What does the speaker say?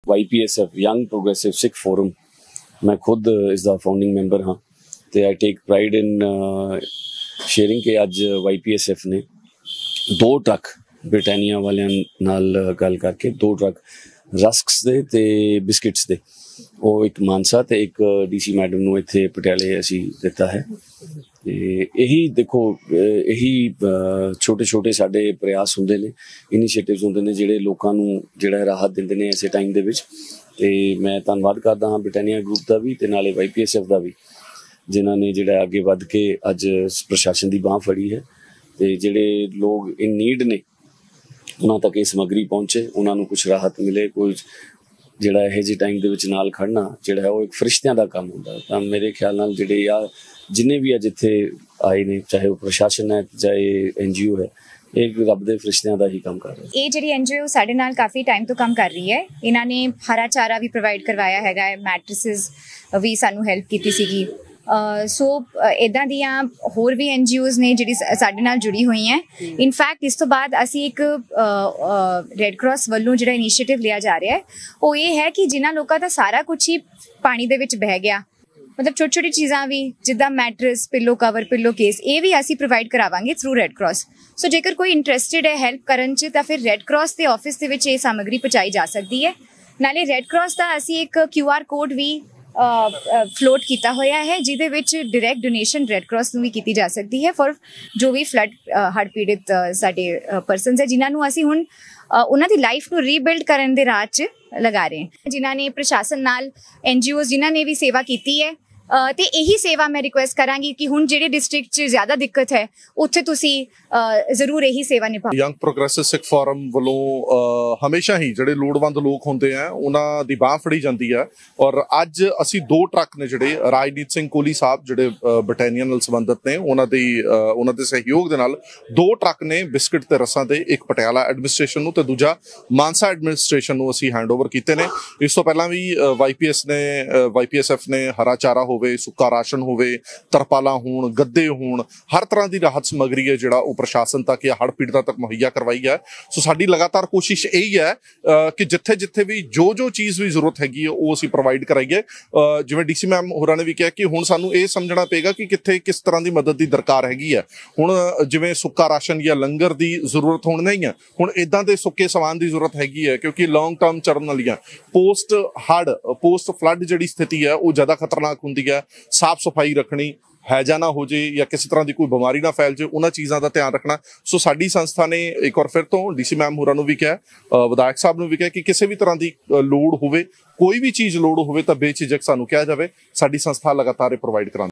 YPSF young progressive Sikh forum, मैं खुद इसका फाउंडिंग मैंबर हाँ, तो I take pride in sharing के अज YPSF ने 2 ट्रक ब्रिटानिया वालियां नाल गल करके 2 ट्रक रस्क्स दे ते बिस्किट्स दे वो एक मानसा ते एक DC मैडम नूं इत्थे पटियाले असी दिता है। यही देखो यही छोटे छोटे साडे प्रयास हुंदे ने, इनीशिएटिव्स हुंदे ने जिहड़े लोकां नूं जिहड़ा राहत दिंदे ने ऐसे टाइम दे विच। ते मैं धन्नवाद करदा हाँ ब्रिटानिया ग्रुप का भी ते नाले YPSF का भी, जिन्हां ने जिहड़ा अगे वध के अज प्रशासन की बांह फड़ी है। ते जिहड़े लोग इन नीड ने उन्हां तक ये समग्री पहुँचे, उन्होंने कुछ राहत मिले, कोई जिहड़ा इहो ਜਿਹੇ टाइम दे विच नाल खड़ना जिहड़ा है वो एक फरिश्तियां दा काम हुंदा। तां मेरे ख्याल नाल जिहड़े या जिन्ने भी अज इत्थे आए ने, चाहे वो प्रशासन है चाहे NGO है, एक रब दे फरिश्तियां दा ही काम कर रहे हैं। ये जिहड़ी NGO साडे नाल काफ़ी टाइम तो काम कर रही है। इन्हां ने हरा चारा भी प्रोवाइड करवाया हैगा, मैट्रिसेस भी सानू हैल्प कीती सीगी। सो इदां दियां होर भी NGOs ने जिहड़ी साडे नाल जुड़ी हुई हैं। इनफैक्ट इस तो बाद असी एक रैड क्रॉस वालों जिहड़ा इनीशिएटिव लिया जा रहा है वो ये है कि जिन्हां लोकां दा सारा कुछ ही पानी दे विच बह गया, मतलब छोटी छोटी चीज़ां भी जिद्दां mattress, pillow cover, pillow case, ये भी असी प्रोवाइड करावांगे थ्रू रैड क्रॉस। सो जेकर कोई इंटरस्टिड है हेल्प करन च तां फिर रैड क्रॉस के ऑफिस दे विच ये सामग्री पहुँचाई जा सकती है। नाले रैड क्रॉस का असी एक QR कोड भी फ्लोट किया होया है जिहदे विच डायरैक्ट डोनेशन रैड क्रॉस नूं भी की जा सकती है फॉर जो भी फ्लड हड़ पीड़ित साडे परसनस है जिन्हां नूं असीं हुण उन्हां दी लाइफ नूं रीबिल्ड करन दे राह च लगा रहे हैं। जिन्हां ने प्रशासन नाल NGOs जिन्हां ने भी सेवा की है ते यही सेवा मैं रिक्वेस्ट करांगी कि हुण जिहड़े डिस्ट्रिक्ट च ज़्यादा दिक्कत है उत्थे तुसीं जरूर यही सेवा निभाओ। यंग प्रोग्रेसिव सिख फोरम वालों हमेशा ही जिहड़े लोड़वंद लोग होंदे हैं उन्हां दी बांह फड़ी जाती है। और अज असी 2 ट्रक ने जिहड़े राजनीत सिंह कोहली साहब जिहड़े ब्रिटानिया नाल संबंधित ने उन्हां दे सहयोग दे नाल 2 ट्रक ने बिस्किट ते रसां दे, एक पटियाला एडमिनिस्ट्रेशन नूं ते दूजा मानसा एडमिनिस्ट्रेशन नूं असी हैंडओवर कीते ने। इस तो पहलां भी YPSF ने हरा चारा होवे, सुक्का राशन होवे, तरपाला होण, गद्दे होण, हर तरह की राहत समग्री है जिहड़ा वो प्रशासन तक या हड़ पीड़ितां तक मुहैया करवाई है। सो साडी लगातार कोशिश यही है कि जिथे जिथे भी जो चीज़ भी जरूरत हैगी है वो असीं प्रोवाइड कराइए। जिवें DC मैम होरां ने भी कहा कि हुण सानूं ये समझना पेगा कि कित्थे किस तरह की मदद की दरकार हैगी है। हुण जिवें सुक्का राशन या लंगर की जरूरत होण नहीं है, हुण इदां दे सुक्के समान की जरूरत हैगी है क्योंकि लॉन्ग टर्म चलन वालियां पोस्ट हड़ पोस्ट फ्लड जिहड़ी स्थिति है वो ज़्यादा खतरनाक हुंदी है। साफ सफाई रखनी, हैजा ना हो जाए या किसी तरह की कोई बीमारी ना फैल जाए, उन्होंने चीज़ों का ध्यान रखना। सो साडी संस्था ने एक बार फिर तो DC मैम होरां नूं भी कहा, विधायक साहब नूं भी कहा कि किसी भी तरह की लोड़ होवे, कोई भी चीज़ लोड़ होवे तो बेझिझक सानूं कहा जाए, साडी संस्था लगातार प्रोवाइड करा।